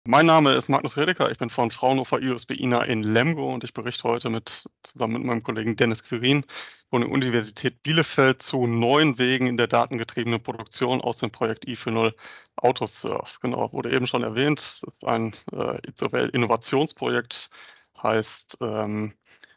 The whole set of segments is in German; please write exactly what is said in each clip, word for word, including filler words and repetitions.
Mein Name ist Magnus Redeker, ich bin von Fraunhofer I U S B I N A in Lemgo und ich berichte heute mit zusammen mit meinem Kollegen Dennis Quirin von der Universität Bielefeld zu neuen Wegen in der datengetriebenen Produktion aus dem Projekt I vier null Autosurf. Genau, wurde eben schon erwähnt, das ist ein äh, Innovationsprojekt, heißt ähm,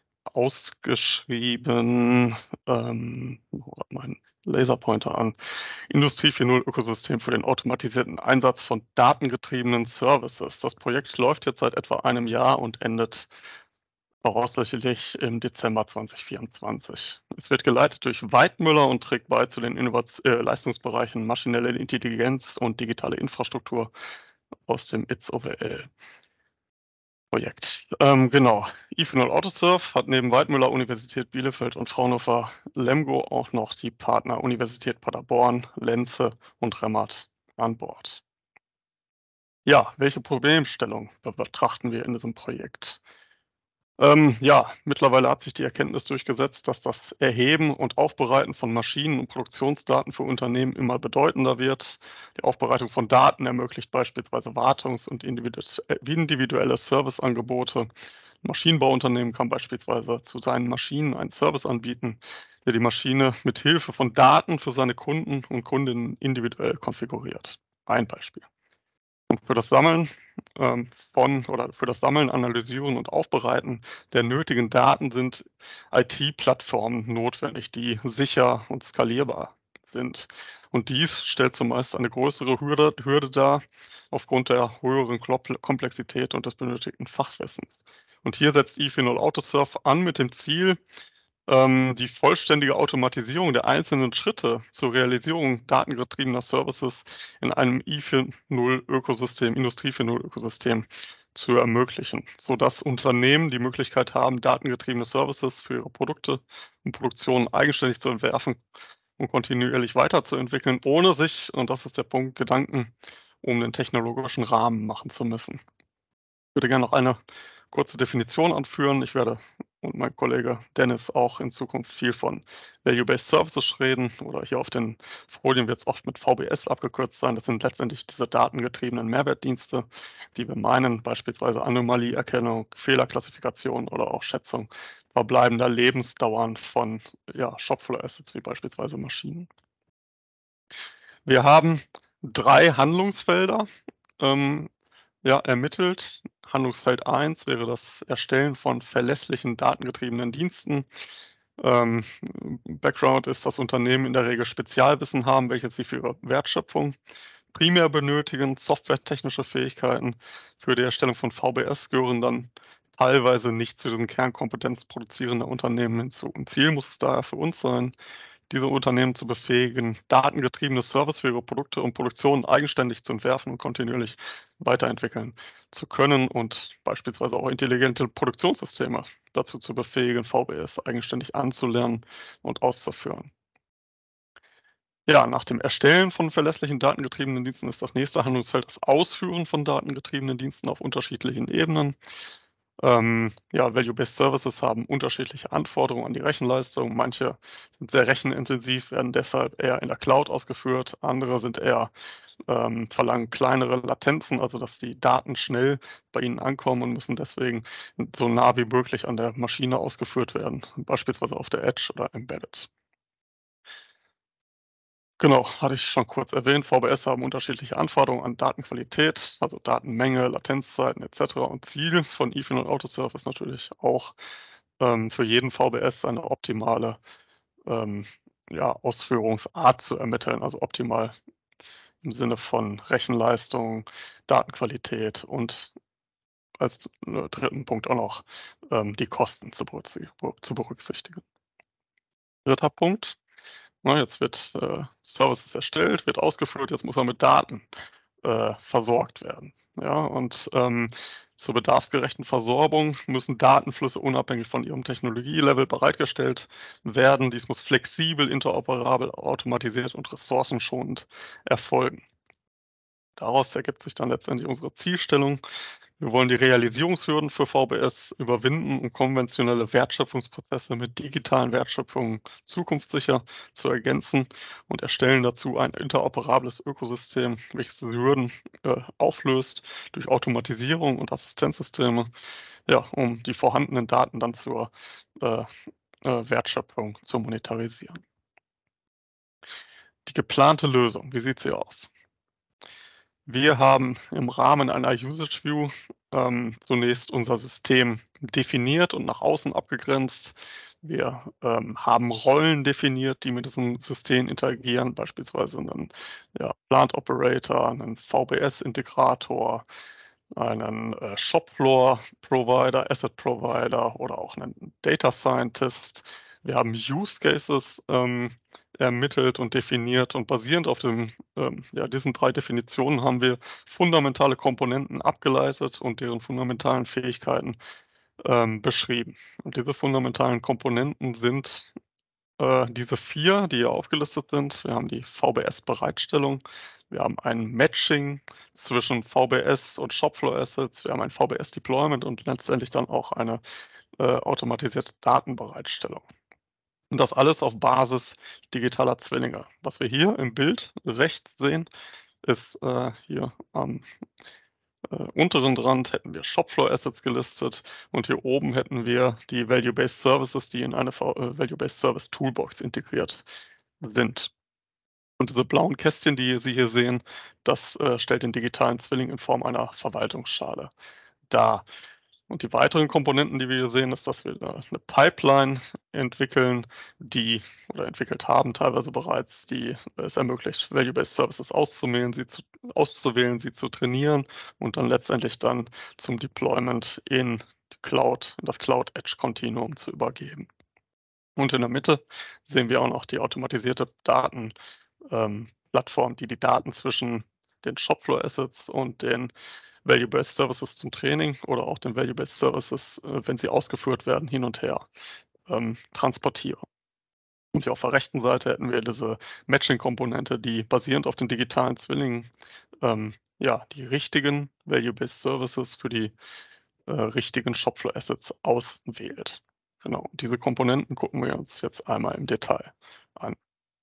ausgeschrieben, ähm, wo hat mein Laserpointer an, Industrie vier null Ökosystem für den automatisierten Einsatz von datengetriebenen Services. Das Projekt läuft jetzt seit etwa einem Jahr und endet voraussichtlich im Dezember zweitausendvierundzwanzig. Es wird geleitet durch Weidmüller und trägt bei zu den Innovaz äh, Leistungsbereichen maschinelle Intelligenz und digitale Infrastruktur aus dem I Z O W L. Projekt. Ähm, genau. I vier null Autosurf hat neben Weidmüller Universität Bielefeld und Fraunhofer Lemgo auch noch die Partner Universität Paderborn, Lenze und Remmert an Bord. Ja, welche Problemstellung be betrachten wir in diesem Projekt? Ähm, ja, mittlerweile hat sich die Erkenntnis durchgesetzt, dass das Erheben und Aufbereiten von Maschinen und Produktionsdaten für Unternehmen immer bedeutender wird. Die Aufbereitung von Daten ermöglicht beispielsweise Wartungs- und individu- äh, individuelle Serviceangebote. Maschinenbauunternehmen kann beispielsweise zu seinen Maschinen einen Service anbieten, der die Maschine mit Hilfe von Daten für seine Kunden und Kundinnen individuell konfiguriert. Ein Beispiel. Und für das Sammeln ähm, von oder für das Sammeln, Analysieren und Aufbereiten der nötigen Daten sind I T-Plattformen notwendig, die sicher und skalierbar sind. Und dies stellt zumeist eine größere Hürde, Hürde dar aufgrund der höheren Klop- Komplexität und des benötigten Fachwissens. Und hier setzt I vier null Autosurf an mit dem Ziel, ähm, die vollständige Automatisierung der einzelnen Schritte zur Realisierung datengetriebener Services in einem I vier null Ökosystem, Industrie vier null Ökosystem zu ermöglichen, sodass Unternehmen die Möglichkeit haben, datengetriebene Services für ihre Produkte und Produktionen eigenständig zu entwerfen und kontinuierlich weiterzuentwickeln, ohne sich, und das ist der Punkt, Gedanken um den technologischen Rahmen machen zu müssen. Ich würde gerne noch eine kurze Definition anführen. Ich werde und mein Kollege Dennis auch in Zukunft viel von Value-Based Services reden oder hier auf den Folien wird es oft mit V B S abgekürzt sein. Das sind letztendlich diese datengetriebenen Mehrwertdienste, die wir meinen, beispielsweise Anomalieerkennung, Fehlerklassifikation oder auch Schätzung verbleibender Lebensdauern von ja, Shopfloor-Assets wie beispielsweise Maschinen. Wir haben drei Handlungsfelder ähm, ja, ermittelt. Handlungsfeld eins wäre das Erstellen von verlässlichen datengetriebenen Diensten. Ähm, Background ist, dass Unternehmen in der Regel Spezialwissen haben, welches sie für ihre Wertschöpfung primär benötigen. Softwaretechnische Fähigkeiten für die Erstellung von V B S gehören dann teilweise nicht zu diesen Kernkompetenz produzierender Unternehmen hinzu. Und Ziel muss es daher für uns sein, diese Unternehmen zu befähigen, datengetriebene Service für ihre Produkte und Produktionen eigenständig zu entwerfen und kontinuierlich weiterentwickeln zu können und beispielsweise auch intelligente Produktionssysteme dazu zu befähigen, V B S eigenständig anzulernen und auszuführen. Ja, nach dem Erstellen von verlässlichen datengetriebenen Diensten ist das nächste Handlungsfeld das Ausführen von datengetriebenen Diensten auf unterschiedlichen Ebenen. Ähm, ja, Value-Based Services haben unterschiedliche Anforderungen an die Rechenleistung. Manche sind sehr rechenintensiv, werden deshalb eher in der Cloud ausgeführt. Andere sind eher ähm, verlangen kleinere Latenzen, also dass die Daten schnell bei ihnen ankommen und müssen deswegen so nah wie möglich an der Maschine ausgeführt werden, beispielsweise auf der Edge oder Embedded. Genau, hatte ich schon kurz erwähnt. V B S haben unterschiedliche Anforderungen an Datenqualität, also Datenmenge, Latenzzeiten et cetera. Und Ziel von I vier null Autosurf ist natürlich auch, ähm, für jeden V B S eine optimale, ähm, ja, Ausführungsart zu ermitteln, also optimal im Sinne von Rechenleistung, Datenqualität und als, äh, dritten Punkt auch noch, ähm, die Kosten zu berücksi zu berücksichtigen. Dritter Punkt. Na, jetzt wird, äh, Services erstellt, wird ausgeführt, jetzt muss er mit Daten, äh, versorgt werden. Ja, und, ähm, zur bedarfsgerechten Versorgung müssen Datenflüsse unabhängig von ihrem Technologielevel bereitgestellt werden. Dies muss flexibel, interoperabel, automatisiert und ressourcenschonend erfolgen. Daraus ergibt sich dann letztendlich unsere Zielstellung. Wir wollen die Realisierungshürden für V B S überwinden, um konventionelle Wertschöpfungsprozesse mit digitalen Wertschöpfungen zukunftssicher zu ergänzen und erstellen dazu ein interoperables Ökosystem, welches die Hürden äh, auflöst durch Automatisierung und Assistenzsysteme, ja, um die vorhandenen Daten dann zur äh, äh, Wertschöpfung zu monetarisieren. Die geplante Lösung, wie sieht sie aus? Wir haben im Rahmen einer Usage View ähm, zunächst unser System definiert und nach außen abgegrenzt. Wir ähm, haben Rollen definiert, die mit diesem System interagieren, beispielsweise einen ja, Plant Operator, einen V B S-Integrator, einen äh, Shopfloor-Provider, Asset-Provider oder auch einen Data Scientist. Wir haben Use Cases ähm, ermittelt und definiert und basierend auf dem, ähm, ja, diesen drei Definitionen haben wir fundamentale Komponenten abgeleitet und deren fundamentalen Fähigkeiten ähm, beschrieben. Und diese fundamentalen Komponenten sind äh, diese vier, die hier aufgelistet sind. Wir haben die V B S-Bereitstellung, wir haben ein Matching zwischen V B S und Shopfloor Assets, wir haben ein V B S-Deployment und letztendlich dann auch eine äh, automatisierte Datenbereitstellung. Und das alles auf Basis digitaler Zwillinge. Was wir hier im Bild rechts sehen, ist äh, hier am äh, unteren Rand hätten wir Shopfloor Assets gelistet und hier oben hätten wir die Value-Based Services, die in eine V äh, Value-Based Service Toolbox integriert sind. Und diese blauen Kästchen, die Sie hier sehen, das äh, stellt den digitalen Zwilling in Form einer Verwaltungsschale dar. Und die weiteren Komponenten, die wir hier sehen, ist, dass wir da 'ne Pipeline entwickeln, die oder entwickelt haben teilweise bereits, die es ermöglicht, Value-Based Services auszuwählen, sie zu auszuwählen, sie zu trainieren und dann letztendlich dann zum Deployment in die Cloud in das Cloud Edge Continuum zu übergeben. Und in der Mitte sehen wir auch noch die automatisierte Daten ähm, Plattform, die die Daten zwischen den Shopfloor Assets und den Value-Based Services zum Training oder auch den Value-Based Services, äh, wenn sie ausgeführt werden, hin und her ähm, transportieren. Und hier auf der rechten Seite hätten wir diese Matching-Komponente, die basierend auf den digitalen Zwillingen ähm, ja, die richtigen Value-Based Services für die äh, richtigen Shopfloor Assets auswählt. Genau, und diese Komponenten gucken wir uns jetzt einmal im Detail an.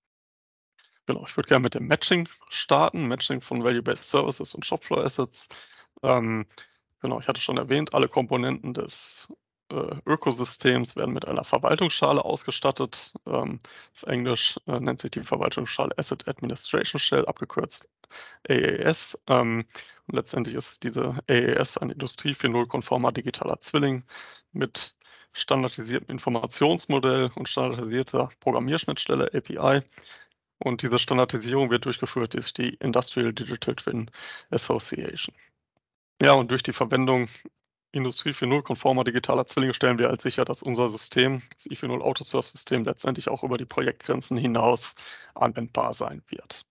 Genau, ich würde gerne mit dem Matching starten, Matching von Value-Based Services und Shopfloor Assets. Ähm, genau, ich hatte schon erwähnt, alle Komponenten des äh, Ökosystems werden mit einer Verwaltungsschale ausgestattet. Ähm, auf Englisch äh, nennt sich die Verwaltungsschale Asset Administration Shell, abgekürzt A A S. Ähm, und letztendlich ist diese A A S ein Industrie vier Punkt null-konformer digitaler Zwilling mit standardisiertem Informationsmodell und standardisierter Programmierschnittstelle A P I. Und diese Standardisierung wird durchgeführt durch die Industrial Digital Twin Association. Ja, und durch die Verwendung Industrie vier Punkt null-konformer digitaler Zwillinge stellen wir halt sicher, dass unser System, das I vier Punkt null Autosurf-System, letztendlich auch über die Projektgrenzen hinaus anwendbar sein wird.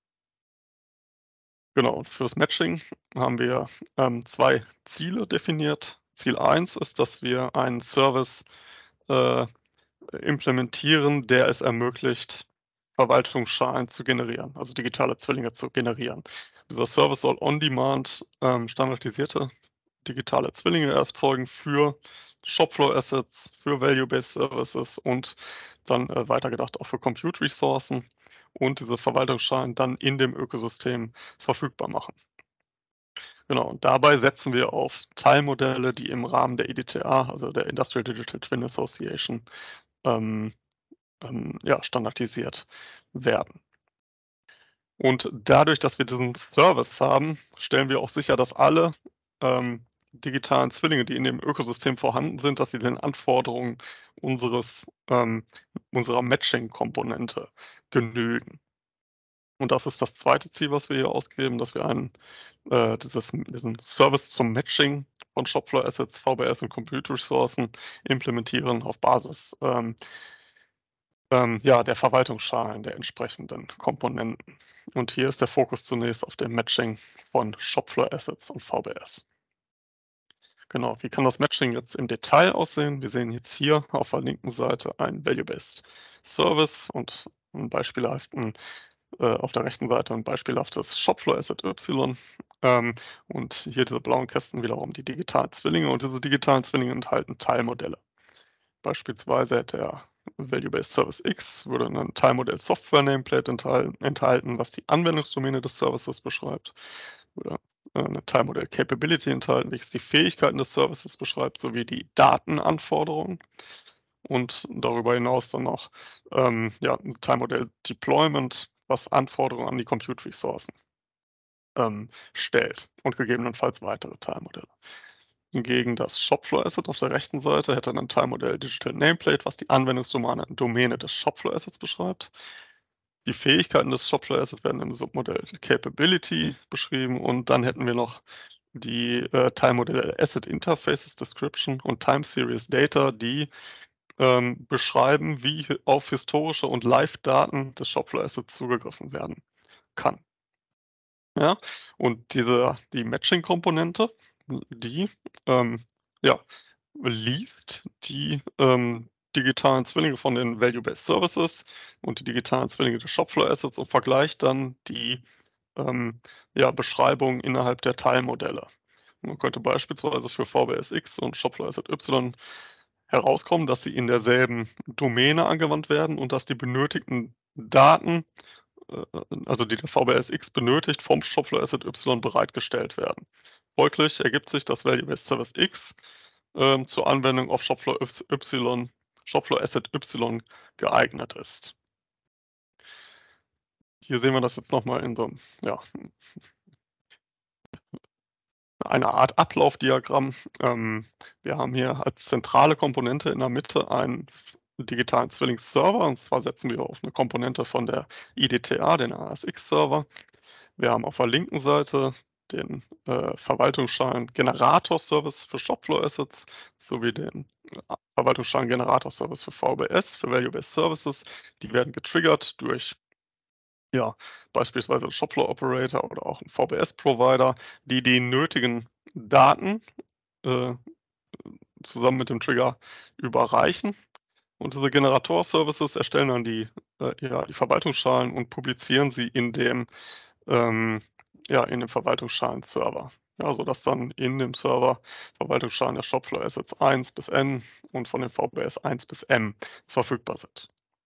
Genau, und fürs Matching haben wir ähm, zwei Ziele definiert. Ziel eins ist, dass wir einen Service äh, implementieren, der es ermöglicht, Verwaltungsschalen zu generieren, also digitale Zwillinge zu generieren. Dieser Service soll on demand ähm, standardisierte digitale Zwillinge erzeugen für Shopfloor Assets, für Value-Based Services und dann äh, weitergedacht auch für Compute Ressourcen und diese Verwaltungsschalen dann in dem Ökosystem verfügbar machen. Genau, und dabei setzen wir auf Teilmodelle, die im Rahmen der I D T A, also der Industrial Digital Twin Association, ähm, ähm, ja, standardisiert werden. Und dadurch, dass wir diesen Service haben, stellen wir auch sicher, dass alle ähm, digitalen Zwillinge, die in dem Ökosystem vorhanden sind, dass sie den Anforderungen unseres, ähm, unserer Matching-Komponente genügen. Und das ist das zweite Ziel, was wir hier ausgeben, dass wir einen, äh, dieses, diesen Service zum Matching von Shopfloor Assets, V B S und Compute Ressourcen implementieren auf Basis ähm, ähm, ja, der Verwaltungsschalen der entsprechenden Komponenten. Und hier ist der Fokus zunächst auf dem Matching von Shopfloor Assets und V B S. Genau, wie kann das Matching jetzt im Detail aussehen? Wir sehen jetzt hier auf der linken Seite ein Value-Based Service und 'n beispielhaften äh, auf der rechten Seite ein beispielhaftes Shopfloor Asset Y. Ähm, und hier diese blauen Kästen wiederum die digitalen Zwillinge und diese digitalen Zwillinge enthalten Teilmodelle. Beispielsweise hätte der Value-Based Service X würde ein Teilmodell Software Nameplate enthal enthalten, was die Anwendungsdomäne des Services beschreibt. Oder äh, 'ne Teilmodell Capability enthalten, welches die Fähigkeiten des Services beschreibt, sowie die Datenanforderungen. Und darüber hinaus dann noch, ähm, ja, 'n Teilmodell Deployment, was Anforderungen an die Compute-Ressourcen ähm, stellt und gegebenenfalls weitere Teilmodelle. Hingegen das Shopfloor-Asset auf der rechten Seite hätte ein Teilmodell Digital Nameplate, was die Anwendungsdomäne Domäne des Shopfloor-Assets beschreibt. Die Fähigkeiten des Shopfloor-Assets werden im Submodell Capability beschrieben und dann hätten wir noch die äh, Teilmodelle Asset Interfaces Description und Time Series Data, die ähm, beschreiben, wie hi auf historische und Live-Daten des Shopfloor-Assets zugegriffen werden kann. Ja, und diese die Matching-Komponente, die, ähm, ja, liest die, ähm, digitalen Zwillinge von den Value-Based Services und die digitalen Zwillinge des Shopfloor-Assets und vergleicht dann die, ähm, ja, Beschreibung innerhalb der Teilmodelle. Man könnte beispielsweise für V B S X und Shopfloor-Asset Y herauskommen, dass sie in derselben Domäne angewandt werden und dass die benötigten Daten äh, also die der V B S X benötigt, vom Shopfloor Asset Y bereitgestellt werden. Folglich ergibt sich, dass Value-Based Service X ähm, zur Anwendung auf Shopfloor Y Shopfloor Asset Y geeignet ist. Hier sehen wir das jetzt noch mal in so 'nem, ja, eine Art Ablaufdiagramm. Ähm, wir haben hier als zentrale Komponente in der Mitte einen digitalen Zwillingsserver, und zwar setzen wir auf eine Komponente von der I D T A, den A S X-Server. Wir haben auf der linken Seite den, äh, Verwaltungsschein-Generator-Service für Shopfloor-Assets sowie den, äh, Verwaltungsschein-Generator-Service für V B S, für Value-Based Services. Die werden getriggert durch, ja, beispielsweise 'n Shopfloor-Operator oder auch 'n V B S-Provider, die die nötigen Daten, äh, zusammen mit dem Trigger überreichen. Und diese Generator-Services erstellen dann die, äh, ja, die Verwaltungsschalen und publizieren sie in dem ähm, ja, in dem Verwaltungsschalen-Server. Ja, sodass dann in dem Server Verwaltungsschalen der Shopfloor Assets eins bis N und von den V B S eins bis M verfügbar sind.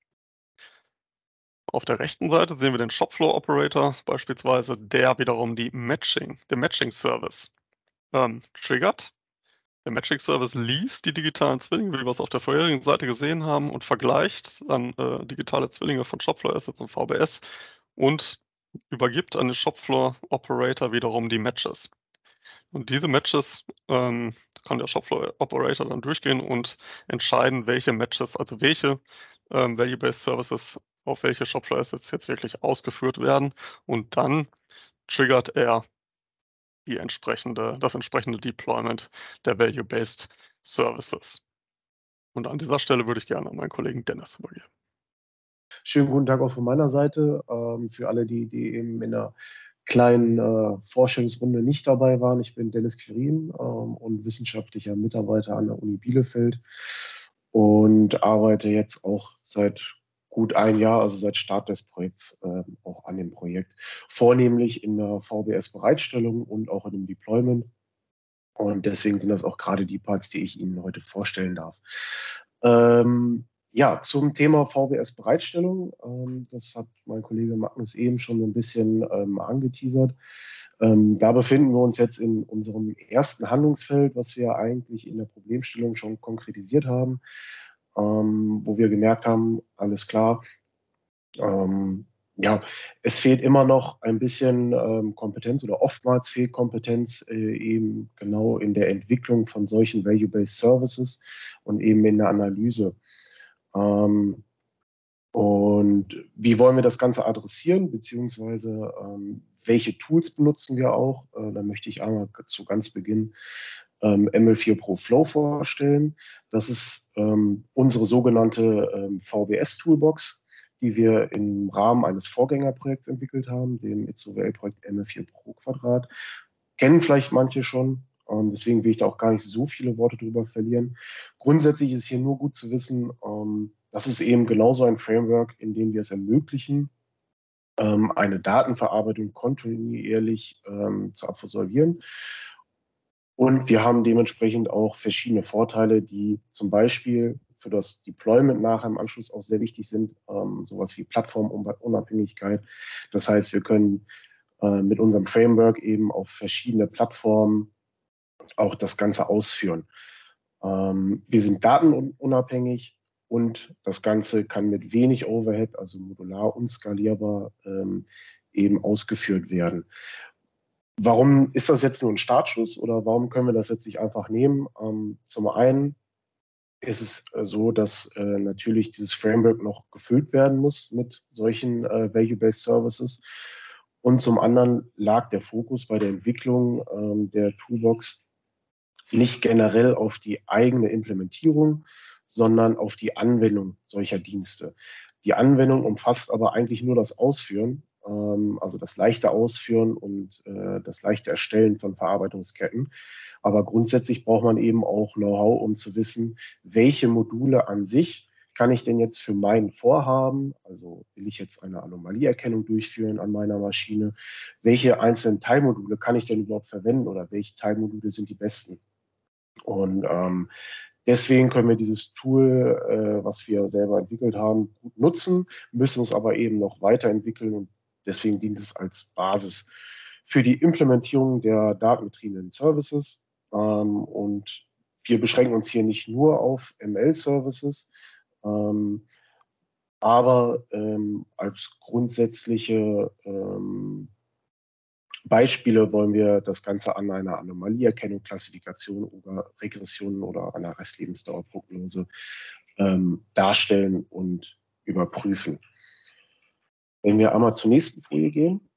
Auf der rechten Seite sehen wir den Shopfloor Operator beispielsweise, der wiederum die Matching den Matching-Service, ähm, triggert. Der Matching-Service liest die digitalen Zwillinge, wie wir es auf der vorherigen Seite gesehen haben, und vergleicht dann, äh, digitale Zwillinge von Shopfloor Assets und V B S und übergibt an den Shopfloor Operator wiederum die Matches. Und diese Matches, ähm, kann der Shopfloor Operator dann durchgehen und entscheiden, welche Matches, also welche, ähm, Value-Based Services auf welche Shopfloor Assets jetzt wirklich ausgeführt werden. Und dann triggert er die entsprechende das entsprechende Deployment der Value-Based Services. Und an dieser Stelle würde ich gerne an meinen Kollegen Dennis übergeben. Schönen guten Tag auch von meiner Seite. Ähm, für alle, die, die eben in der kleinen äh, Vorstellungsrunde nicht dabei waren. Ich bin Dennis Quirin ähm, und wissenschaftlicher Mitarbeiter an der Uni Bielefeld und arbeite jetzt auch seit gut ein Jahr, also seit Start des Projekts, äh, auch an dem Projekt, vornehmlich in der V B S-Bereitstellung und auch in dem Deployment. Und deswegen sind das auch gerade die Parts, die ich Ihnen heute vorstellen darf. Ähm, ja, zum Thema V B S-Bereitstellung. Ähm, das hat mein Kollege Magnus eben schon so ein bisschen ähm, angeteasert. Ähm, da befinden wir uns jetzt in unserem ersten Handlungsfeld, was wir eigentlich in der Problemstellung schon konkretisiert haben, ähm, wo wir gemerkt haben, alles klar, ähm, ja, es fehlt immer noch ein bisschen ähm, Kompetenz oder oftmals fehlt Kompetenz äh, eben genau in der Entwicklung von solchen Value-Based Services und eben in der Analyse. Ähm, und wie wollen wir das Ganze adressieren, beziehungsweise ähm, welche Tools benutzen wir auch? Äh, da möchte ich einmal zu ganz Beginn ähm, M L vier Pro Flow vorstellen. Das ist ähm, unsere sogenannte ähm, V B S-Toolbox, die wir im Rahmen eines Vorgängerprojekts entwickelt haben, dem I Z O W L-Projekt M L vier Pro Quadrat. Kennen vielleicht manche schon, ähm, deswegen will ich da auch gar nicht so viele Worte drüber verlieren. Grundsätzlich ist hier nur gut zu wissen, ähm, das ist eben genauso ein Framework, in dem wir es ermöglichen, ähm, eine Datenverarbeitung kontinuierlich ähm, zu absolvieren. Und wir haben dementsprechend auch verschiedene Vorteile, die zum Beispiel für das Deployment nachher im Anschluss auch sehr wichtig sind, ähm, sowas wie Plattformunabhängigkeit. Das heißt, wir können äh, mit unserem Framework eben auf verschiedene Plattformen auch das Ganze ausführen. Ähm, wir sind datenunabhängig und das Ganze kann mit wenig Overhead, also modular und skalierbar, ähm, eben ausgeführt werden. Warum ist das jetzt nur ein Startschuss oder warum können wir das jetzt nicht einfach nehmen? Ähm, zum einen ist es äh, so, dass äh, natürlich dieses Framework noch gefüllt werden muss mit solchen äh, Value-Based Services. Und zum anderen lag der Fokus bei der Entwicklung ähm, der Toolbox nicht generell auf die eigene Implementierung, sondern auf die Anwendung solcher Dienste. Die Anwendung umfasst aber eigentlich nur das Ausführen, ähm, also das leichte Ausführen und äh, das leichte Erstellen von Verarbeitungsketten. Aber grundsätzlich braucht man eben auch Know-how, um zu wissen, welche Module an sich kann ich denn jetzt für mein Vorhaben, also will ich jetzt eine Anomalieerkennung durchführen an meiner Maschine, welche einzelnen Teilmodule kann ich denn überhaupt verwenden oder welche Teilmodule sind die besten? Und ähm, deswegen können wir dieses Tool, äh, was wir selber entwickelt haben, gut nutzen, müssen es aber eben noch weiterentwickeln und deswegen dient es als Basis für die Implementierung der datengetriebenen Services. Ähm, und wir beschränken uns hier nicht nur auf M L-Services, ähm, aber ähm, als grundsätzliche ähm, Beispiele wollen wir das Ganze an einer Anomalieerkennung, Klassifikation oder Regression oder einer Restlebensdauerprognose ähm, darstellen und überprüfen. Wenn wir einmal zur nächsten Folie gehen,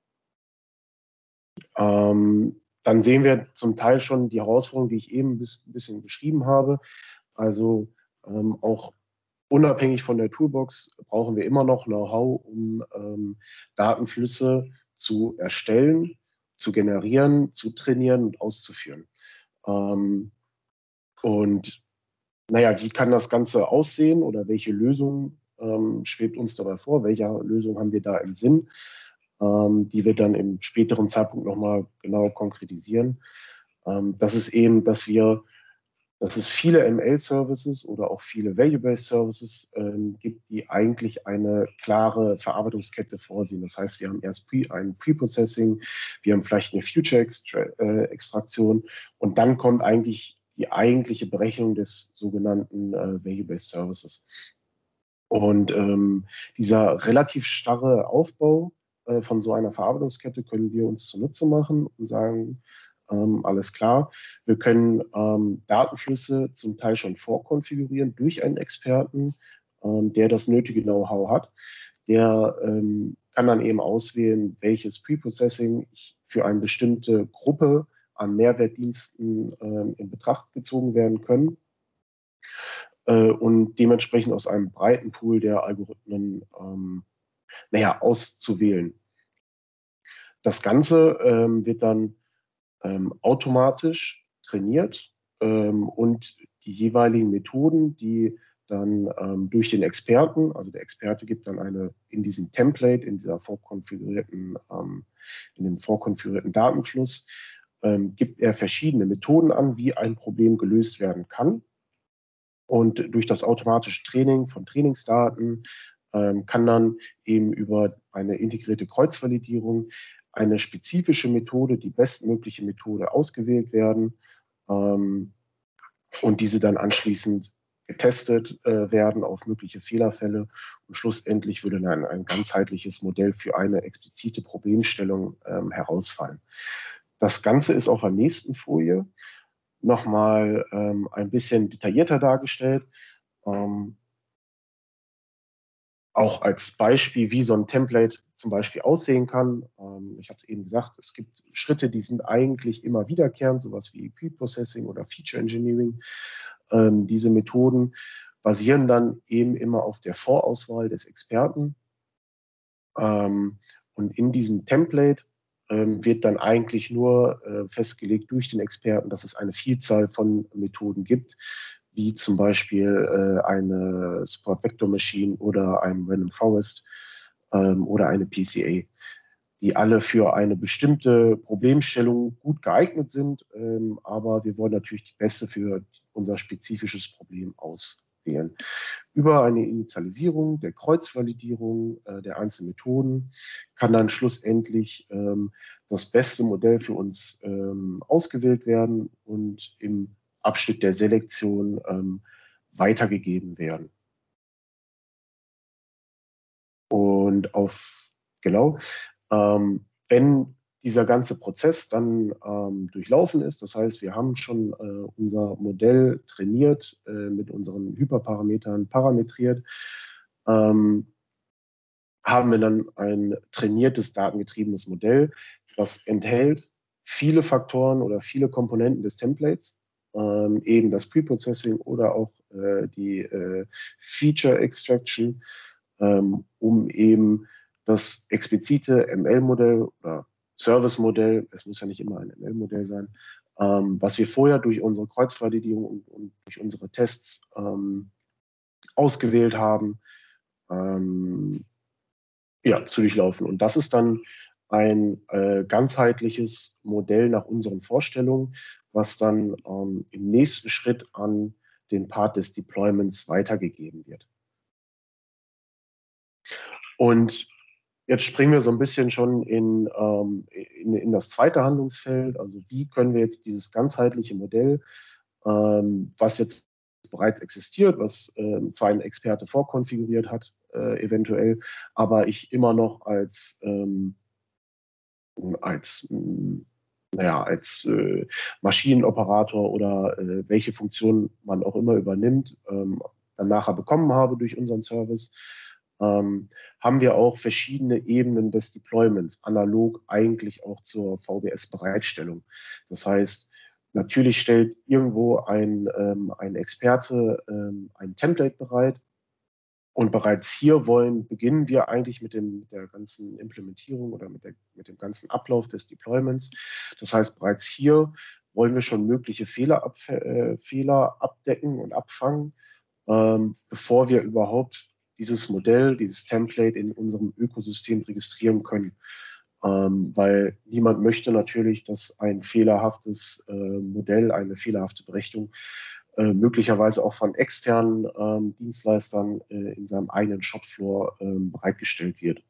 ähm, dann sehen wir zum Teil schon die Herausforderungen, die ich eben ein bisschen beschrieben habe. Also ähm, auch unabhängig von der Toolbox brauchen wir immer noch Know-how, um ähm, Datenflüsse zu erstellen, zu generieren, zu trainieren und auszuführen. Ähm, und naja, wie kann das Ganze aussehen oder welche Lösung ähm, schwebt uns dabei vor? Welche Lösung haben wir da im Sinn, ähm, die wir dann im späteren Zeitpunkt nochmal genau konkretisieren? Ähm, das ist eben, dass wir dass es viele M L-Services oder auch viele Value-Based Services ähm, gibt, die eigentlich eine klare Verarbeitungskette vorsehen. Das heißt, wir haben erst pre, ein Pre-Processing, wir haben vielleicht eine Future-Extraktion und dann kommt eigentlich die eigentliche Berechnung des sogenannten äh, Value-Based Services. Und ähm, dieser relativ starre Aufbau äh, von so einer Verarbeitungskette können wir uns zunutze machen und sagen, ähm, alles klar, wir können ähm, Datenflüsse zum Teil schon vorkonfigurieren durch einen Experten, ähm, der das nötige Know-how hat. Der ähm, kann dann eben auswählen, welches Preprocessing für eine bestimmte Gruppe an Mehrwertdiensten ähm, in Betracht gezogen werden können äh, und dementsprechend aus einem breiten Pool der Algorithmen ähm, naja, auszuwählen. Das Ganze ähm, wird dann ähm, automatisch trainiert ähm, und die jeweiligen Methoden, die dann ähm, durch den Experten, also der Experte gibt dann eine in diesem Template, in dieser vorkonfigurierten, ähm, in dem vorkonfigurierten Datenfluss, ähm, gibt er verschiedene Methoden an, wie ein Problem gelöst werden kann. Und durch das automatische Training von Trainingsdaten ähm, kann dann eben über eine integrierte Kreuzvalidierung eine spezifische Methode, die bestmögliche Methode ausgewählt werden ähm, und diese dann anschließend getestet äh, werden auf mögliche Fehlerfälle. Und schlussendlich würde dann ein ganzheitliches Modell für eine explizite Problemstellung ähm, herausfallen. Das Ganze ist auf der nächsten Folie nochmal ähm, ein bisschen detaillierter dargestellt. Ähm, auch als Beispiel, wie so ein Template zum Beispiel aussehen kann. Ähm, ich habe es eben gesagt, es gibt Schritte, die sind eigentlich immer wiederkehrend, sowas wie Pre-Processing oder Feature Engineering. Ähm, diese Methoden basieren dann eben immer auf der Vorauswahl des Experten. Ähm, und in diesem Template ähm, wird dann eigentlich nur äh, festgelegt durch den Experten, dass es eine Vielzahl von Methoden gibt, wie zum Beispiel äh, eine Support Vector Machine oder ein Random Forest. ähm, oder eine P C A, die alle für eine bestimmte Problemstellung gut geeignet sind, ähm, aber wir wollen natürlich die beste für unser spezifisches Problem auswählen. Über eine Initialisierung der Kreuzvalidierung äh, der einzelnen Methoden kann dann schlussendlich ähm, das beste Modell für uns ähm, ausgewählt werden und im Abschnitt der Selektion ähm, weitergegeben werden. Und auf, genau, ähm, wenn dieser ganze Prozess dann ähm, durchlaufen ist, das heißt, wir haben schon äh, unser Modell trainiert, äh, mit unseren Hyperparametern parametriert, ähm, haben wir dann ein trainiertes, datengetriebenes Modell, das enthält viele Faktoren oder viele Komponenten des Templates, ähm, eben das Preprocessing oder auch äh, die äh, Feature Extraction, ähm, um eben das explizite M L-Modell oder Service-Modell, es muss ja nicht immer ein M L-Modell sein, ähm, was wir vorher durch unsere Kreuzvalidierung und, und durch unsere Tests ähm, ausgewählt haben, ähm, ja, zu durchlaufen. Und das ist dann ein äh, ganzheitliches Modell nach unseren Vorstellungen, was dann ähm, im nächsten Schritt an den Part des Deployments weitergegeben wird. Und jetzt springen wir so ein bisschen schon in, ähm, in, in das zweite Handlungsfeld. Also wie können wir jetzt dieses ganzheitliche Modell, ähm, was jetzt bereits existiert, was äh, zwar ein Experte vorkonfiguriert hat, äh, eventuell, aber ich immer noch als, ähm, als, mh, naja, als äh, Maschinenoperator oder äh, welche Funktion man auch immer übernimmt, ähm, dann nachher bekommen habe durch unseren Service, ähm, haben wir auch verschiedene Ebenen des Deployments, analog eigentlich auch zur V B S-Bereitstellung. Das heißt, natürlich stellt irgendwo ein, ähm, ein Experte ähm, ein Template bereit. Und bereits hier wollen, beginnen wir eigentlich mit, dem, mit der ganzen Implementierung oder mit, der, mit dem ganzen Ablauf des Deployments. Das heißt, bereits hier wollen wir schon mögliche Fehler, ab, äh, Fehler abdecken und abfangen, ähm, bevor wir überhaupt dieses Modell, dieses Template in unserem Ökosystem registrieren können. Ähm, weil niemand möchte natürlich, dass ein fehlerhaftes äh, Modell, eine fehlerhafte Berechnung äh, möglicherweise auch von externen ähm, Dienstleistern äh, in seinem eigenen Shopfloor ähm, bereitgestellt wird.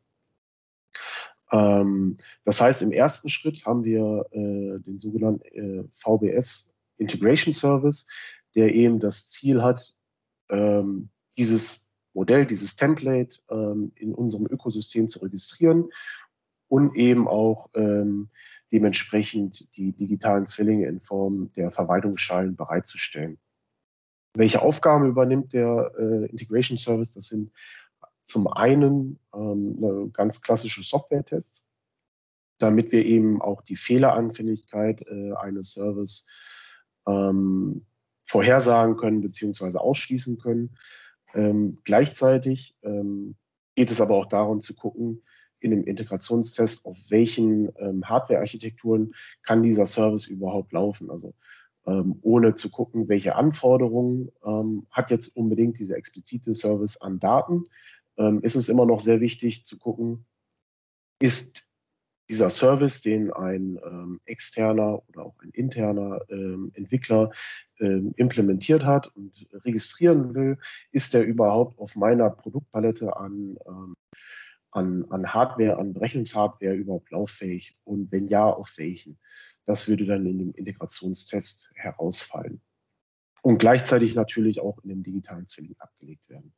Ähm, das heißt, im ersten Schritt haben wir äh, den sogenannten äh, V B S Integration Service, der eben das Ziel hat, ähm, dieses Modell, dieses Template ähm, in unserem Ökosystem zu registrieren und eben auch ähm, dementsprechend die digitalen Zwillinge in Form der Verwaltungsschalen bereitzustellen. Welche Aufgaben übernimmt der äh, Integration Service? Das sind zum einen ähm, eine ganz klassische Software-Tests, damit wir eben auch die Fehleranfälligkeit äh, eines Service ähm, vorhersagen können bzw. ausschließen können. Ähm, gleichzeitig ähm, geht es aber auch darum zu gucken, in dem Integrationstest, auf welchen ähm, Hardware-Architekturen kann dieser Service überhaupt laufen. Also ähm, ohne zu gucken, welche Anforderungen ähm, hat jetzt unbedingt dieser explizite Service an Daten, ähm, ist es immer noch sehr wichtig zu gucken, ist dieser Service, den ein ähm, externer oder auch ein interner ähm, Entwickler ähm, implementiert hat und registrieren will, ist der überhaupt auf meiner Produktpalette an, ähm, an, an Hardware, an Berechnungshardware überhaupt lauffähig? Und wenn ja, auf welchen? Das würde dann in dem Integrationstest herausfallen. Und gleichzeitig natürlich auch in dem digitalen Zwilling abgelegt werden.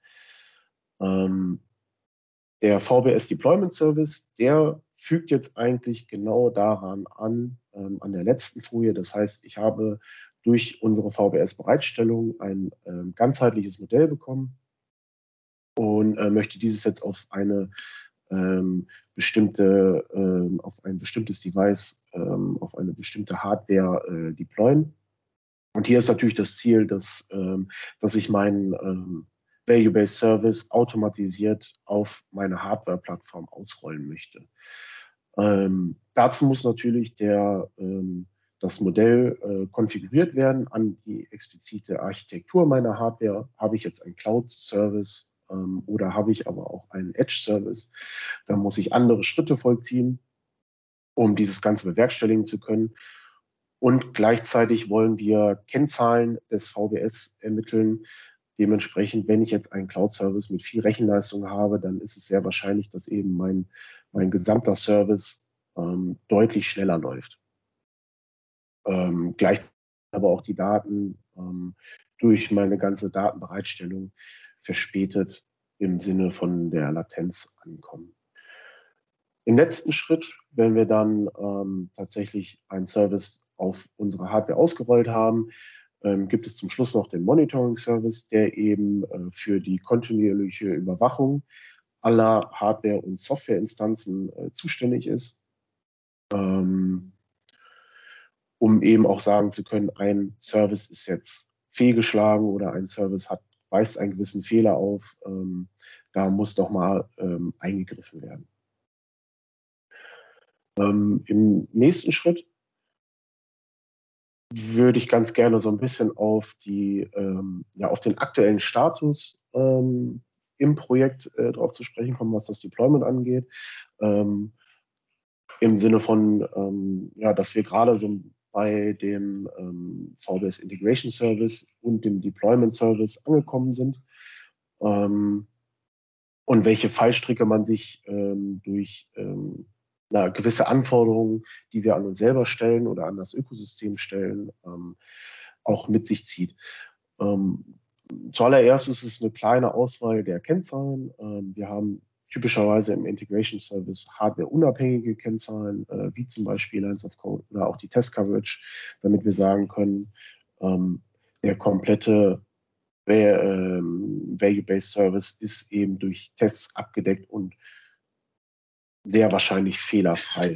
Ähm, Der V B S Deployment Service, der fügt jetzt eigentlich genau daran an, ähm, an der letzten Folie. Das heißt, ich habe durch unsere V B S-Bereitstellung ein ähm, ganzheitliches Modell bekommen und äh, möchte dieses jetzt auf eine ähm, bestimmte, ähm, auf ein bestimmtes Device, ähm, auf eine bestimmte Hardware äh, deployen. Und hier ist natürlich das Ziel, dass, ähm, dass ich meinen ähm, Value-Based Service automatisiert auf meine Hardware-Plattform ausrollen möchte. Ähm, dazu muss natürlich der, ähm, das Modell äh, konfiguriert werden an die explizite Architektur meiner Hardware. Habe ich jetzt einen Cloud-Service ähm, oder habe ich aber auch einen Edge-Service, dann muss ich andere Schritte vollziehen, um dieses Ganze bewerkstelligen zu können. Und gleichzeitig wollen wir Kennzahlen des V B S ermitteln. Dementsprechend, wenn ich jetzt einen Cloud-Service mit viel Rechenleistung habe, dann ist es sehr wahrscheinlich, dass eben mein, mein gesamter Service ähm, deutlich schneller läuft. Ähm, gleich aber auch die Daten ähm, durch meine ganze Datenbereitstellung verspätet im Sinne von der Latenz ankommen. Im letzten Schritt, wenn wir dann ähm, tatsächlich einen Service auf unsere Hardware ausgerollt haben, ähm, gibt es zum Schluss noch den Monitoring-Service, der eben äh, für die kontinuierliche Überwachung aller Hardware- und Softwareinstanzen äh, zuständig ist, ähm, um eben auch sagen zu können, ein Service ist jetzt fehlgeschlagen oder ein Service hat, weist einen gewissen Fehler auf, ähm, da muss doch mal ähm, eingegriffen werden. Ähm, Im nächsten Schritt würde ich ganz gerne so ein bisschen auf die, ähm, ja, auf den aktuellen Status ähm, im Projekt äh, drauf zu sprechen kommen, was das Deployment angeht. Ähm, Im Sinne von, ähm, ja, dass wir gerade so bei dem ähm, V B S Integration Service und dem Deployment Service angekommen sind. Ähm, und welche Fallstricke man sich ähm, durch ähm, na, gewisse Anforderungen, die wir an uns selber stellen oder an das Ökosystem stellen, ähm, auch mit sich zieht. Ähm, zuallererst ist es eine kleine Auswahl der Kennzahlen. Ähm, wir haben typischerweise im Integration Service hardwareunabhängige Kennzahlen, äh, wie zum Beispiel Lines of Code oder auch die Test Coverage, damit wir sagen können, ähm, der komplette Value-Based Service ist eben durch Tests abgedeckt und sehr wahrscheinlich fehlerfrei.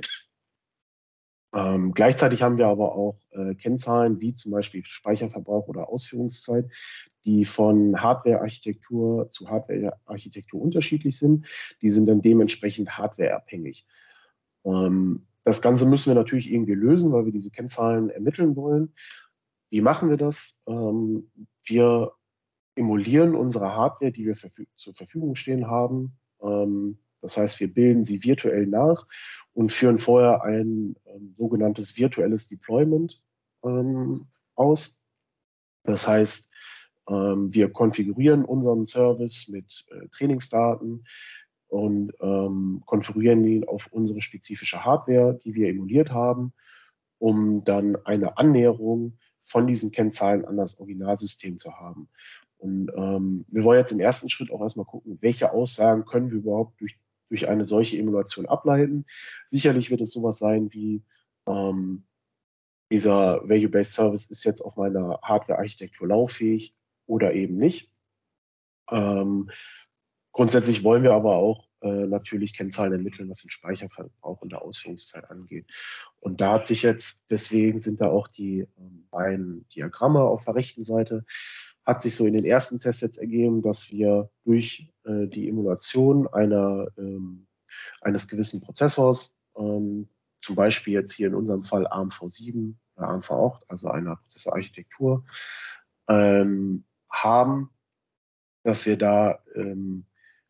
Ähm, gleichzeitig haben wir aber auch äh, Kennzahlen wie zum Beispiel Speicherverbrauch oder Ausführungszeit, die von Hardware-Architektur zu Hardware-Architektur unterschiedlich sind. Die sind dann dementsprechend hardwareabhängig. Ähm, das Ganze müssen wir natürlich irgendwie lösen, weil wir diese Kennzahlen ermitteln wollen. Wie machen wir das? Ähm, wir emulieren unsere Hardware, die wir verfü zur Verfügung stehen haben. Ähm, das heißt, wir bilden sie virtuell nach und führen vorher ein ähm, sogenanntes virtuelles Deployment ähm, aus. Das heißt, ähm, wir konfigurieren unseren Service mit äh, Trainingsdaten und ähm, konfigurieren ihn auf unsere spezifische Hardware, die wir emuliert haben, um dann eine Annäherung von diesen Kennzahlen an das Originalsystem zu haben. Und ähm, wir wollen jetzt im ersten Schritt auch erstmal gucken, welche Aussagen können wir überhaupt durch, durch eine solche Emulation ableiten. Sicherlich wird es sowas sein wie, ähm, dieser Value-Based Service ist jetzt auf meiner Hardware-Architektur lauffähig oder eben nicht. Ähm, grundsätzlich wollen wir aber auch äh, natürlich Kennzahlen ermitteln, was den Speicherverbrauch und der Ausführungszeit angeht. Und da hat sich jetzt, deswegen sind da auch die ähm, beiden Diagramme auf der rechten Seite, hat sich so in den ersten Tests jetzt ergeben, dass wir durch äh, die Emulation einer, ähm, eines gewissen Prozessors, ähm, zum Beispiel jetzt hier in unserem Fall A R M V sieben, äh, A R M V acht, also einer Prozessorarchitektur, ähm, haben, dass wir da ähm,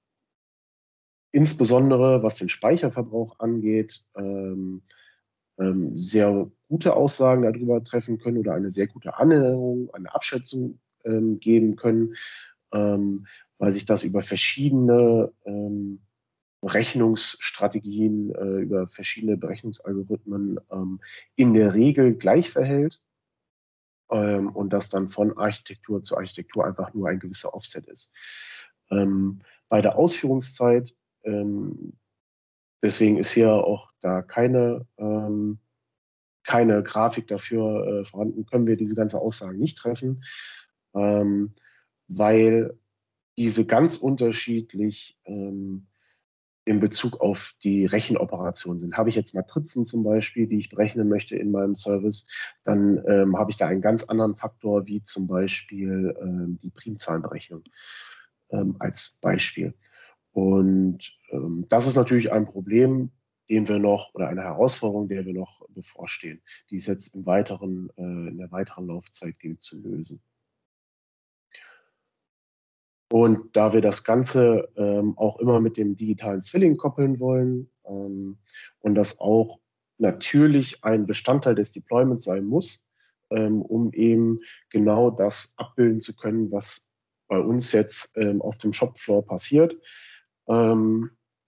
insbesondere was den Speicherverbrauch angeht, ähm, ähm, sehr gute Aussagen darüber treffen können oder eine sehr gute Annäherung, eine Abschätzung ähm, geben können, ähm, weil sich das über verschiedene ähm, Berechnungsstrategien, äh, über verschiedene Berechnungsalgorithmen ähm, in der Regel gleich verhält ähm, und das dann von Architektur zu Architektur einfach nur ein gewisser Offset ist. Ähm, bei der Ausführungszeit, ähm, deswegen ist hier auch da keine, ähm, keine Grafik dafür äh, vorhanden, können wir diese ganze Aussagen nicht treffen, ähm, weil diese ganz unterschiedlich ähm, in Bezug auf die Rechenoperationen sind. Habe ich jetzt Matrizen zum Beispiel, die ich berechnen möchte in meinem Service, dann ähm, habe ich da einen ganz anderen Faktor, wie zum Beispiel ähm, die Primzahlenberechnung ähm, als Beispiel. Und ähm, das ist natürlich ein Problem, den wir noch, oder eine Herausforderung, der wir noch bevorstehen, die es jetzt im weiteren, äh, in der weiteren Laufzeit gilt zu lösen. Und da wir das Ganze ähm, auch immer mit dem digitalen Zwilling koppeln wollen ähm, und das auch natürlich ein Bestandteil des Deployments sein muss, ähm, um eben genau das abbilden zu können, was bei uns jetzt ähm, auf dem Shopfloor passiert, ähm,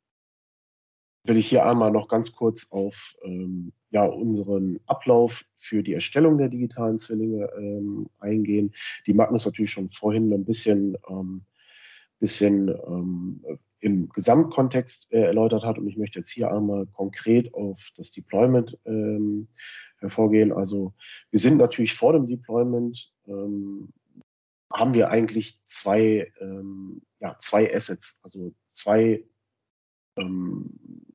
will ich hier einmal noch ganz kurz auf ähm, ja, unseren Ablauf für die Erstellung der digitalen Zwillinge ähm, eingehen. Die Magnus natürlich schon vorhin ein bisschen, ähm, bisschen ähm, im Gesamtkontext äh, erläutert hat. Und ich möchte jetzt hier einmal konkret auf das Deployment ähm, hervorgehen. Also wir sind natürlich vor dem Deployment, ähm, haben wir eigentlich zwei, ähm, ja, zwei Assets, also zwei ähm,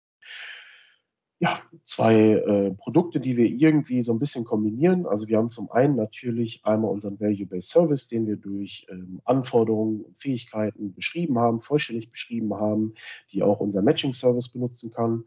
ja, zwei äh, Produkte, die wir irgendwie so ein bisschen kombinieren. Also wir haben zum einen natürlich einmal unseren Value-Based Service, den wir durch ähm, Anforderungen und Fähigkeiten beschrieben haben, vollständig beschrieben haben, die auch unser Matching-Service benutzen kann.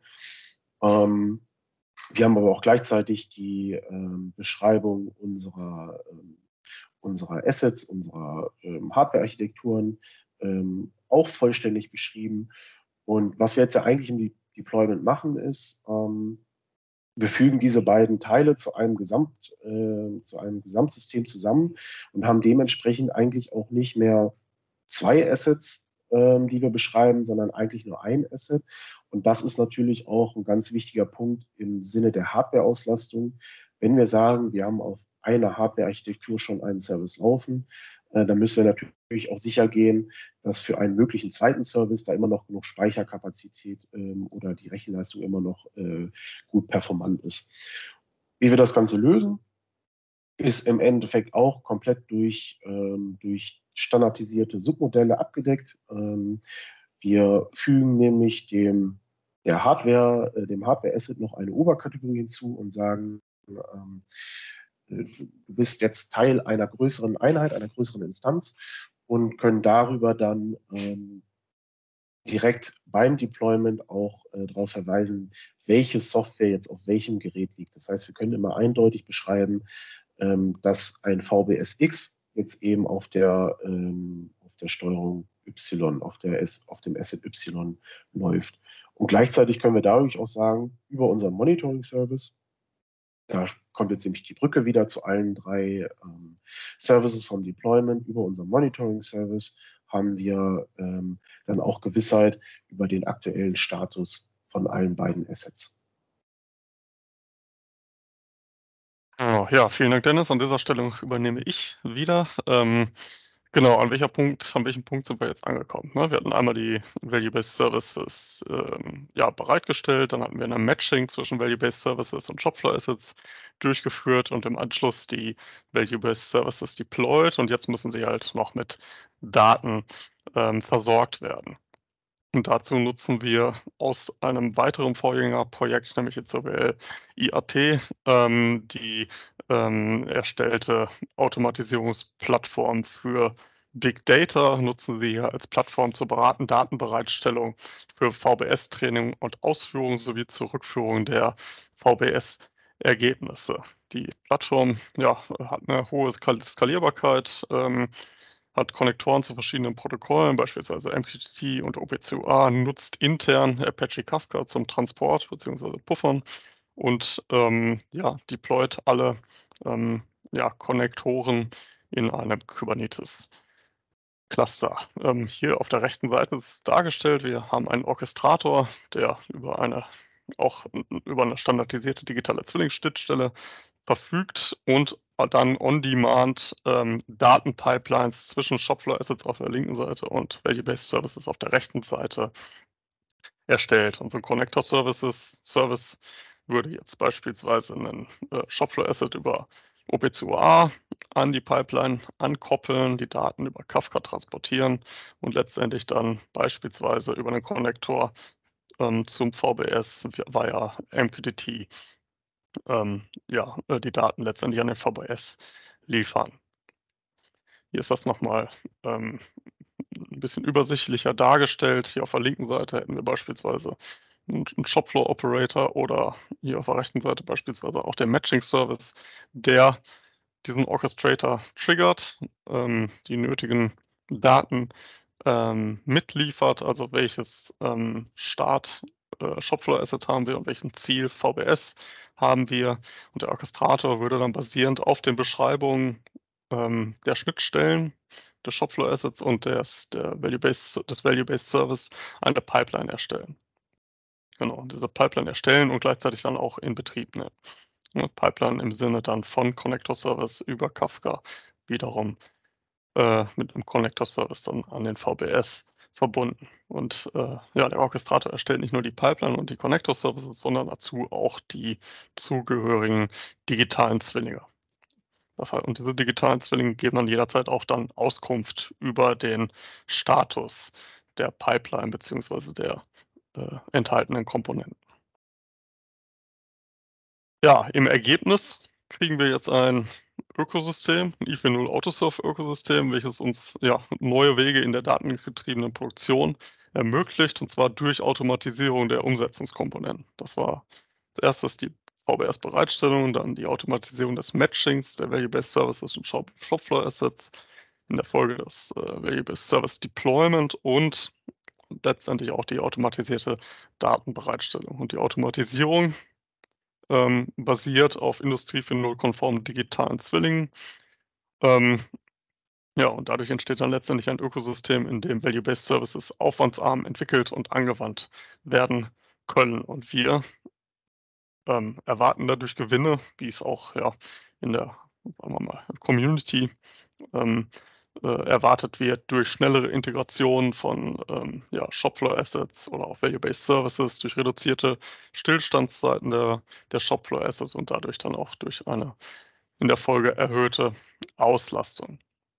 Ähm, wir haben aber auch gleichzeitig die ähm, Beschreibung unserer, ähm, unserer Assets, unserer ähm, Hardware-Architekturen ähm, auch vollständig beschrieben. Und was wir jetzt ja eigentlich im Deployment machen, ist, ähm, wir fügen diese beiden Teile zu einem, Gesamt, äh, zu einem Gesamtsystem zusammen und haben dementsprechend eigentlich auch nicht mehr zwei Assets, ähm, die wir beschreiben, sondern eigentlich nur ein Asset. Und das ist natürlich auch ein ganz wichtiger Punkt im Sinne der Hardware-Auslastung. Wenn wir sagen, wir haben auf einer Hardware-Architektur schon einen Service laufen, äh, dann müssen wir natürlich auch sicher gehen, dass für einen möglichen zweiten Service da immer noch genug Speicherkapazität ähm, oder die Rechenleistung immer noch äh, gut performant ist. Wie wir das Ganze lösen, ist im Endeffekt auch komplett durch, ähm, durch standardisierte Submodelle abgedeckt. Ähm, wir fügen nämlich dem, der Hardware, äh, dem Hardware-Asset noch eine Oberkategorie hinzu und sagen, ähm, du bist jetzt Teil einer größeren Einheit, einer größeren Instanz und können darüber dann ähm, direkt beim Deployment auch äh, darauf verweisen, welche Software jetzt auf welchem Gerät liegt. Das heißt, wir können immer eindeutig beschreiben, ähm, dass ein V B S X jetzt eben auf der, ähm, auf der Steuerung Y, auf, der S, auf dem Asset Y läuft. Und gleichzeitig können wir dadurch auch sagen, über unseren Monitoring-Service, da kommt jetzt nämlich die Brücke wieder zu allen drei ähm, Services vom Deployment, über unseren Monitoring-Service haben wir ähm, dann auch Gewissheit über den aktuellen Status von allen beiden Assets. Oh, ja, vielen Dank, Dennis. An dieser Stelle übernehme ich wieder. Ähm, genau, an welcher Punkt, an welchem Punkt sind wir jetzt angekommen? Ne? Wir hatten einmal die Value-Based Services ähm, ja, bereitgestellt, dann hatten wir ein Matching zwischen Value-Based Services und Shopfloor Assets durchgeführt und im Anschluss die Value-Based Services deployed und jetzt müssen sie halt noch mit Daten ähm, versorgt werden. Und dazu nutzen wir aus einem weiteren Vorgängerprojekt, nämlich jetzt O B L I A T, ähm, die ähm, erstellte Automatisierungsplattform für Big Data, nutzen wir hier als Plattform zur Beraten Datenbereitstellung für V B S-Training und Ausführung sowie zur Rückführung der V B S-Ergebnisse. Die Plattform ja, hat eine hohe Skal Skalierbarkeit, ähm, hat Konnektoren zu verschiedenen Protokollen, beispielsweise M Q T T und O P C U A, nutzt intern Apache Kafka zum Transport bzw. Puffern und ähm, ja, deployt alle ähm, ja, Konnektoren in einem Kubernetes-Cluster. Ähm, hier auf der rechten Seite ist es dargestellt, wir haben einen Orchestrator, der über eine auch über eine standardisierte digitale Zwillingsschnittstelle verfügt und dann on-demand ähm, Datenpipelines zwischen Shopfloor Assets auf der linken Seite und Value-Based Services auf der rechten Seite erstellt. Und so ein Connector Services Service würde jetzt beispielsweise einen äh, Shopfloor Asset über O P C U A an die Pipeline ankoppeln, die Daten über Kafka transportieren und letztendlich dann beispielsweise über einen Konnektor ähm, zum V B S via M Q T T ähm, ja, die Daten letztendlich an den V B S liefern. Hier ist das nochmal ähm, ein bisschen übersichtlicher dargestellt. Hier auf der linken Seite hätten wir beispielsweise einen Shopfloor-Operator oder hier auf der rechten Seite beispielsweise auch den Matching-Service, der diesen Orchestrator triggert, ähm, die nötigen Daten ähm, mitliefert, also welches ähm, Start äh, Shopfloor Asset haben wir und welchen Ziel V B S haben wir. Und der Orchestrator würde dann basierend auf den Beschreibungen ähm, der Schnittstellen des Shopfloor Assets und des, der Value-Based, des Value-Based Service eine Pipeline erstellen. Genau, diese Pipeline erstellen und gleichzeitig dann auch in Betrieb nehmen. Ne, Pipeline im Sinne dann von Connector Service über Kafka wiederum äh, mit einem Connector Service dann an den V B S verbunden. Und äh, ja, der Orchestrator erstellt nicht nur die Pipeline und die Connector Services, sondern dazu auch die zugehörigen digitalen Zwillinge. Das heißt, und diese digitalen Zwillinge geben dann jederzeit auch dann Auskunft über den Status der Pipeline beziehungsweise der äh, enthaltenen Komponenten. Ja, im Ergebnis kriegen wir jetzt ein Ökosystem, ein I vier null Autosurf-Ökosystem, welches uns ja, neue Wege in der datengetriebenen Produktion ermöglicht, und zwar durch Automatisierung der Umsetzungskomponenten. Das war als erstes die V B S-Bereitstellung, dann die Automatisierung des Matchings der Value-Based Services und Shop Shopfloor Assets, in der Folge das äh, Value-Based Service Deployment und letztendlich auch die automatisierte Datenbereitstellung. Und die Automatisierung ähm, basiert auf Industrie vier Punkt null-konformen digitalen Zwillingen. Ähm, ja, und dadurch entsteht dann letztendlich ein Ökosystem, in dem Value-Based Services aufwandsarm entwickelt und angewandt werden können. Und wir ähm, erwarten dadurch Gewinne, wie es auch ja, in der sagen wir mal, Community ähm, äh, erwartet wird, durch schnellere Integration von ähm, ja, Shopfloor Assets oder auch Value-Based Services, durch reduzierte Stillstandszeiten der, der Shopfloor Assets und dadurch dann auch durch eine in der Folge erhöhte Auslastung.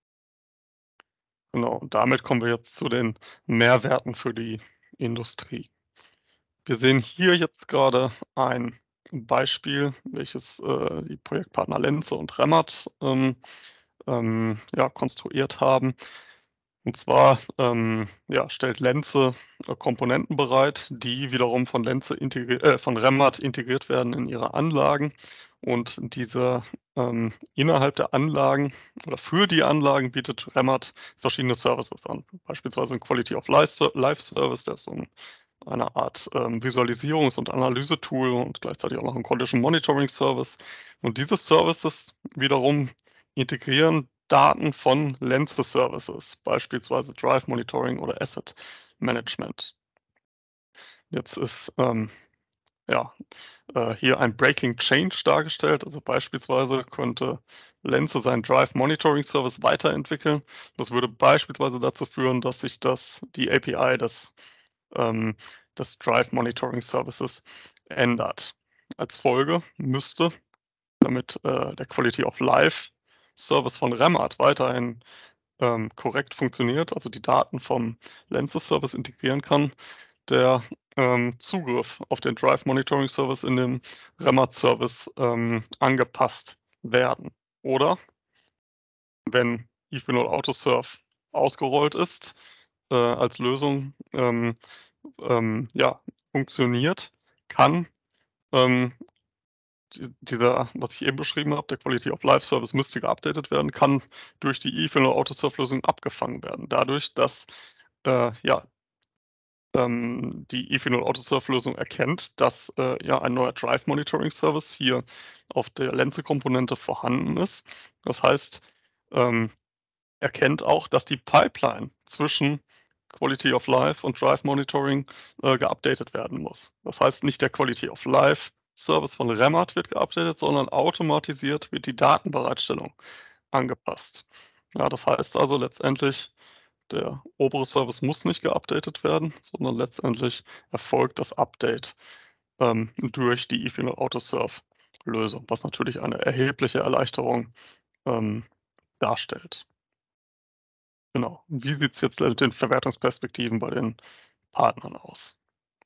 Genau, und damit kommen wir jetzt zu den Mehrwerten für die Industrie. Wir sehen hier jetzt gerade ein Beispiel, welches äh, die Projektpartner Lenze und Remmert ähm, ähm, ja, konstruiert haben. Und zwar ähm, ja, stellt Lenze äh, Komponenten bereit, die wiederum von, Lenze integri äh, von Remmert integriert werden in ihre Anlagen. Und diese ähm, innerhalb der Anlagen oder für die Anlagen bietet Remmert verschiedene Services an. Beispielsweise ein Quality of Life, Life Service, der ist so ein, eine Art ähm, Visualisierungs- und Analyse-Tool und gleichzeitig auch noch ein Condition Monitoring Service. Und diese Services wiederum integrieren Daten von Lenze Services, beispielsweise Drive Monitoring oder Asset Management. Jetzt ist ähm, ja, äh, hier ein Breaking Change dargestellt. Also beispielsweise könnte Lenze seinen Drive Monitoring Service weiterentwickeln. Das würde beispielsweise dazu führen, dass sich das, die A P I des, ähm, des Drive Monitoring Services ändert. Als Folge müsste, damit äh, der Quality of Life Service von Remmert weiterhin ähm, korrekt funktioniert, also die Daten vom Lenze Service integrieren kann, der ähm, Zugriff auf den Drive Monitoring Service in dem Remmert Service ähm, angepasst werden. Oder wenn I vier null Autosurf ausgerollt ist, äh, als Lösung ähm, ähm, ja, funktioniert, kann ähm, dieser, was ich eben beschrieben habe, der Quality of Life Service müsste geupdatet werden, kann durch die I vier null Autosurf-Lösung abgefangen werden. Dadurch, dass äh, ja, ähm, die I vier null Autosurf-Lösung erkennt, dass äh, ja ein neuer Drive Monitoring Service hier auf der Lenze-Komponente vorhanden ist. Das heißt, ähm, erkennt auch, dass die Pipeline zwischen Quality of Life und Drive Monitoring äh, geupdatet werden muss. Das heißt, nicht der Quality of Life Service von Remmert wird geupdatet, sondern automatisiert wird die Datenbereitstellung angepasst. Ja, das heißt also letztendlich, der obere Service muss nicht geupdatet werden, sondern letztendlich erfolgt das Update ähm, durch die I vier null Autosurf-Lösung, was natürlich eine erhebliche Erleichterung ähm, darstellt. Genau. Wie sieht es jetzt mit den Verwertungsperspektiven bei den Partnern aus?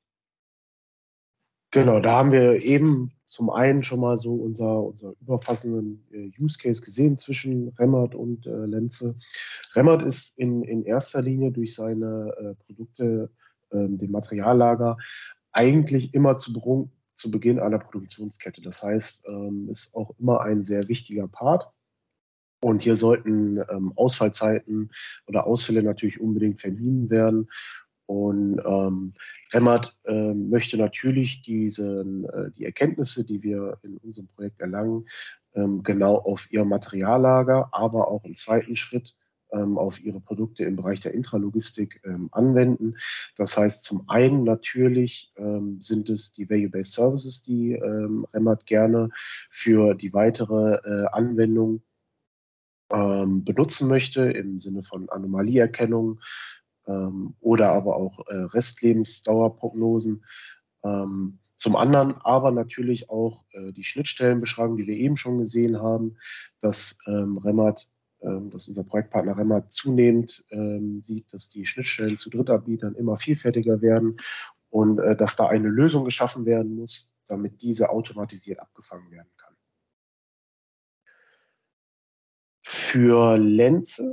Genau, da haben wir eben zum einen schon mal so unser, unser überfassenden äh, Use Case gesehen zwischen Remmert und äh, Lenze. Remmert ist in, in erster Linie durch seine äh, Produkte, äh, dem Materiallager, eigentlich immer zu, Berung, zu Beginn einer Produktionskette. Das heißt, ähm, ist auch immer ein sehr wichtiger Part. Und hier sollten ähm, Ausfallzeiten oder Ausfälle natürlich unbedingt vermieden werden. Und ähm, Remmert äh, möchte natürlich diesen, äh, die Erkenntnisse, die wir in unserem Projekt erlangen, ähm, genau auf ihr Materiallager, aber auch im zweiten Schritt ähm, auf ihre Produkte im Bereich der Intralogistik ähm, anwenden. Das heißt, zum einen natürlich ähm, sind es die Value-Based Services, die ähm, Remmert gerne für die weitere äh, Anwendung ähm, benutzen möchte, im Sinne von Anomalieerkennung ähm, oder aber auch äh, Restlebensdauerprognosen. Ähm, zum anderen aber natürlich auch äh, die Schnittstellenbeschreibung, die wir eben schon gesehen haben, dass ähm, Remmert, ähm, dass unser Projektpartner Remmert zunehmend ähm, sieht, dass die Schnittstellen zu Drittanbietern immer vielfältiger werden und äh, dass da eine Lösung geschaffen werden muss, damit diese automatisiert abgefangen werden kann. Für Lenze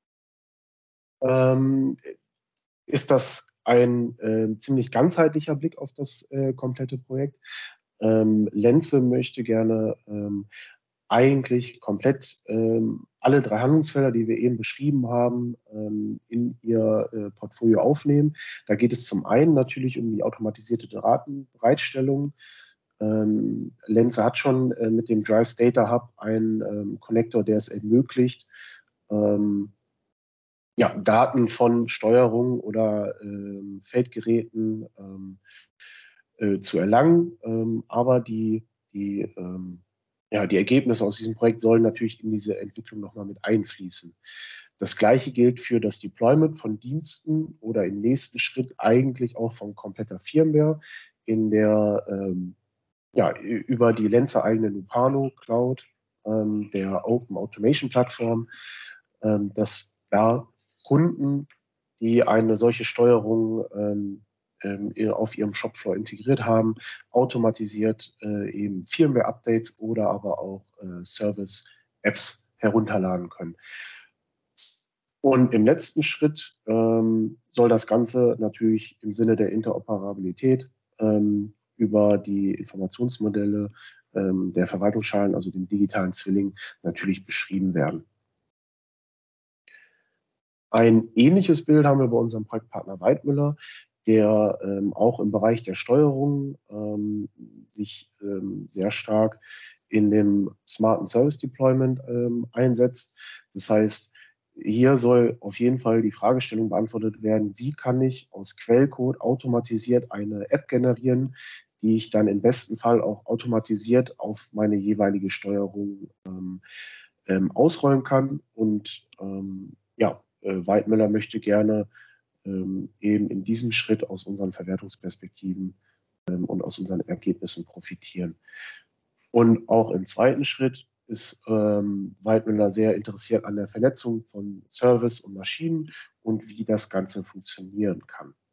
ähm, ist das ein äh, ziemlich ganzheitlicher Blick auf das äh, komplette Projekt. Ähm, Lenze möchte gerne ähm, eigentlich komplett ähm, alle drei Handlungsfelder, die wir eben beschrieben haben, ähm, in ihr äh, Portfolio aufnehmen. Da geht es zum einen natürlich um die automatisierte Datenbereitstellung. Ähm, Lenze hat schon äh, mit dem Drive Data Hub einen ähm, Connector, der es ermöglicht, ähm, ja, Daten von Steuerung oder ähm, Feldgeräten ähm, äh, zu erlangen. Ähm, aber die, die, ähm, ja, die Ergebnisse aus diesem Projekt sollen natürlich in diese Entwicklung nochmal mit einfließen. Das Gleiche gilt für das Deployment von Diensten oder im nächsten Schritt eigentlich auch von kompletter Firmware in der, ähm, ja, über die Lenze eigene Lupano Cloud, ähm, der Open Automation Plattform, ähm, dass da Kunden, die eine solche Steuerung ähm, ähm, auf ihrem Shopfloor integriert haben, automatisiert äh, eben Firmware-Updates oder aber auch äh, Service-Apps herunterladen können. Und im letzten Schritt ähm, soll das Ganze natürlich im Sinne der Interoperabilität ähm, über die Informationsmodelle ähm, der Verwaltungsschalen, also dem digitalen Zwilling, natürlich beschrieben werden. Ein ähnliches Bild haben wir bei unserem Projektpartner Weidmüller, der ähm, auch im Bereich der Steuerung ähm, sich ähm, sehr stark in dem smarten Service Deployment ähm, einsetzt. Das heißt, hier soll auf jeden Fall die Fragestellung beantwortet werden, wie kann ich aus Quellcode automatisiert eine App generieren, die ich dann im besten Fall auch automatisiert auf meine jeweilige Steuerung ähm, ähm, ausrollen kann. Und ähm, ja, äh, Weidmüller möchte gerne ähm, eben in diesem Schritt aus unseren Verwertungsperspektiven ähm, und aus unseren Ergebnissen profitieren. Und auch im zweiten Schritt ist ähm, Weidmüller sehr interessiert an der Vernetzung von Service und Maschinen und wie das Ganze funktionieren kann.